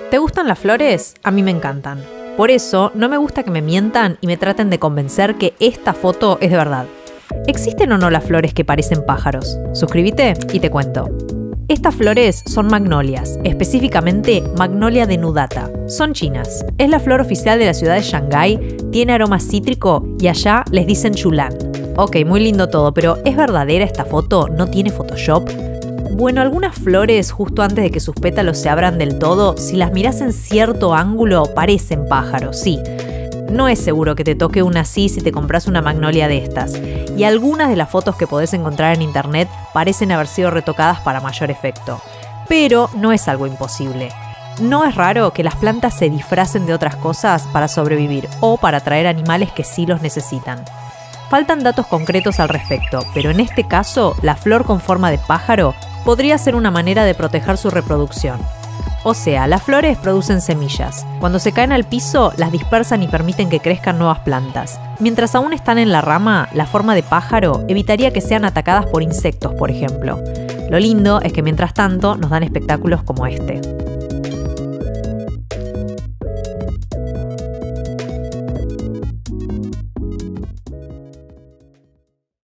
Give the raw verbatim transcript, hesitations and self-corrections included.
¿Te gustan las flores? A mí me encantan. Por eso, no me gusta que me mientan y me traten de convencer que esta foto es de verdad. ¿Existen o no las flores que parecen pájaros? Suscríbete y te cuento. Estas flores son magnolias, específicamente Magnolia denudata. Son chinas. Es la flor oficial de la ciudad de Shanghái, tiene aroma cítrico y allá les dicen Yulan. Ok, muy lindo todo, pero ¿es verdadera esta foto? ¿No tiene Photoshop? Bueno, algunas flores, justo antes de que sus pétalos se abran del todo, si las mirás en cierto ángulo, parecen pájaros, sí. No es seguro que te toque una así si te compras una magnolia de estas. Y algunas de las fotos que podés encontrar en internet parecen haber sido retocadas para mayor efecto. Pero no es algo imposible. No es raro que las plantas se disfracen de otras cosas para sobrevivir o para atraer animales que sí los necesitan. Faltan datos concretos al respecto, pero en este caso, la flor con forma de pájaro podría ser una manera de proteger su reproducción. O sea, las flores producen semillas. Cuando se caen al piso, las dispersan y permiten que crezcan nuevas plantas. Mientras aún están en la rama, la forma de pájaro evitaría que sean atacadas por insectos, por ejemplo. Lo lindo es que mientras tanto nos dan espectáculos como este.